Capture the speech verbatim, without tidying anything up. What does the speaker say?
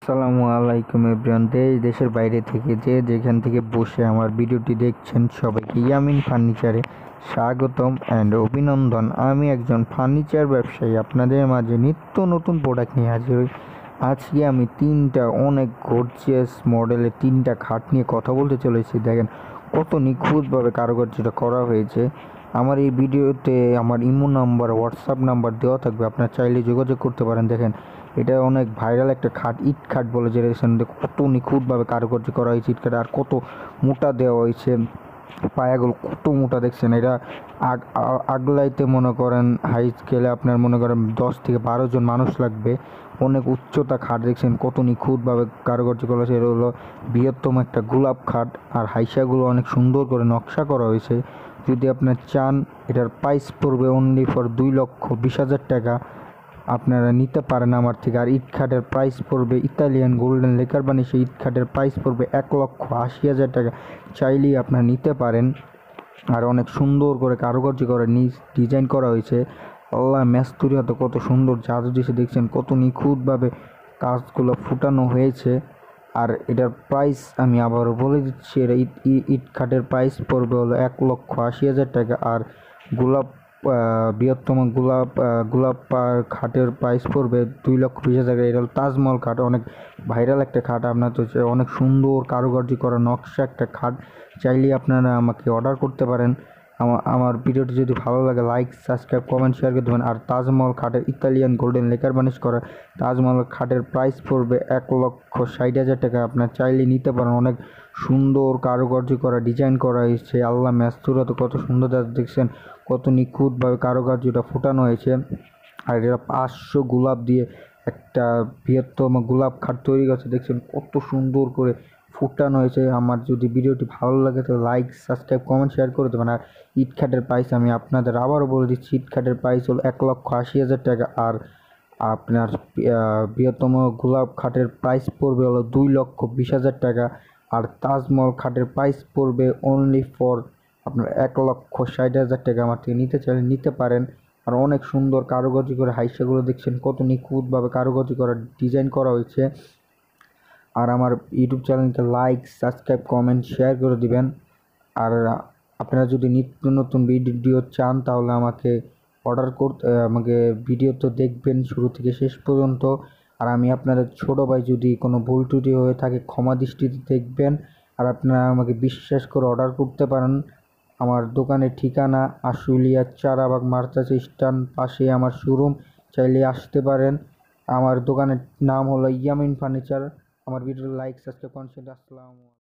আসসালামু আলাইকুম এভরিওয়ান। দেশ দেশের বাইরে থেকে যে যেখান থেকে বসে আমার ভিডিওটি দেখছেন সবাইকে ইয়ামিন ফার্নিচারে স্বাগতম অ্যান্ড অভিনন্দন। আমি একজন ফার্নিচার ব্যবসায়ী, আপনাদের মাঝে নিত্য নতুন প্রোডাক্ট নিয়ে হাজির হই। আজকে আমি তিনটা অনেক গর্জিয়াস মডেলের তিনটা খাট নিয়ে কথা বলতে চলেছি। দেখেন কত নিখুঁতভাবে কারুকার্যটা করা হয়েছে। আমার এই ভিডিওতে আমার ইমো নাম্বার, হোয়াটসঅ্যাপ নাম্বার দেওয়া থাকবে, আপনারা চাইলে যোগাযোগ করতে পারেন। দেখেন এটা অনেক ভাইরাল একটা খাট, ইট খাট বলে, যেটা কত নিখুঁতভাবে কারুকার্য করা হয়েছে ইট খাট, আর কত মোটা দেওয়া হয়েছে, পায়াগুলো কত মোটা দেখছেন। এটা আগ আগলাইতে মনে করেন হাই স্কেলে আপনার মনে করেন দশ থেকে বারো জন মানুষ লাগবে। অনেক উচ্চতা খাট দেখছেন কত নিখুঁতভাবে কারুকার্য করা হয়েছে। এটা হলো বৃহত্তম একটা গোলাপ খাট, আর হাইসাগুলো অনেক সুন্দর করে নকশা করা হয়েছে। যদি আপনার চান এটার প্রাইস পড়বে অনলি ফর দুই লক্ষ বিশ হাজার টাকা, আপনারা নিতে পারেন আমার থেকে। আর ইট খাটের প্রাইস পড়বে ইতালিয়ান গোল্ডেন লেকার বানিয়ে, সেই ইট খাটের প্রাইস পড়বে এক লক্ষ আশি হাজার টাকা, চাইলেই আপনারা নিতে পারেন। আর অনেক সুন্দর করে কারুকার্য করে নিজ ডিজাইন করা হয়েছে। আল্লাহ মেস্তুরি হাতে কত সুন্দর জাদু দিয়েছে দেখছেন, কত নিখুঁতভাবে কাজগুলো ফুটানো হয়েছে। আর এটার প্রাইস আমি আবারও বলে দিচ্ছি, এটা ইট ইট খাটের প্রাইস পড়বে হলো এক লক্ষ আশি হাজার টাকা। আর গোলাপ বৃহত্তম গোলাপ গোলাপ খাটের প্রাইস পড়বে দুই লক্ষ বিশ হাজার টাকা। এটা হলো তাজমহল খাট, অনেক ভাইরাল একটা খাট। আপনার তো অনেক সুন্দর কারুকার্য করা নকশা একটা খাট, চাইলেই আপনারা আমাকে অর্ডার করতে পারেন। আমার আমার ভিডিওটি যদি ভালো লাগে লাইক, সাবস্ক্রাইব, কমেন্ট, শেয়ার করে দেবেন। আর তাজমহল খাটের ইতালিয়ান গোল্ডেন লেকার বানিশ করা তাজমহল খাটের প্রাইস পড়বে এক লক্ষ ষাট হাজার টাকা, আপনার চাইলে নিতে পারেন। অনেক সুন্দর কারুকার্য করা ডিজাইন করা হয়েছে। আল্লাহ মেস্তুরা তো কত সুন্দর দেখছেন, কত নিখুঁতভাবে কারুকার্যটা ফুটানো হয়েছে। আর এটা পাঁচশো গোলাপ দিয়ে একটা বৃহত্তম গোলাপ খাট তৈরি করছে দেখছেন, কত সুন্দর করে ফুটানো হয়েছে। আমার যদি ভিডিওটি ভালো লাগে তো লাইক, সাবস্ক্রাইব, কমেন্ট, শেয়ার করে দেবেন। আর ইট খাটের প্রাইস আমি আপনাদের আবারও বলে দিচ্ছি, ইট খাটের প্রাইস হলো এক লক্ষ আশি হাজার টাকা। আর আপনার বৃহত্তম গোলাপ খাটের প্রাইস পড়বে হলো দুই লক্ষ বিশ হাজার টাকা। আর তাজমহল খাটের প্রাইস পড়বে অনলি ফর আপনার এক লক্ষ ষাট হাজার টাকা। আমার থেকে নিতে চাইলে নিতে পারেন। আর অনেক সুন্দর কারুকার্য করে হাইসাগুলো দেখছেন, কত নিখুঁতভাবে কারুকার্য করা ডিজাইন করা হয়েছে। আর আমার ইউটিউব চ্যানেলকে লাইক, সাবস্ক্রাইব, কমেন্ট, শেয়ার করে দিবেন। আর আপনারা যদি নিত্য নতুন ভিডিও চান তাহলে আমাকে অর্ডার করতে, আমাকে ভিডিও তো দেখবেন শুরু থেকে শেষ পর্যন্ত। আর আমি আপনাদের ছোটো ভাই, যদি কোনো ভুল ত্রুটি হয়ে থাকে ক্ষমা দৃষ্টিতে দেখবেন। আর আপনারা আমাকে বিশ্বাস করে অর্ডার করতে পারেন। আমার দোকানের ঠিকানা আশুলিয়া চারাবাগ মার্চাস স্ট্যান্ড পাশে আমার শোরুম, চাইলে আসতে পারেন। আমার দোকানের নাম হলো ইয়ামিন ফার্নিচার। আমার ভিডিও লাইক, সাবস্ক্রাইব, কমেন্ট। আসসালামু আলাইকুম।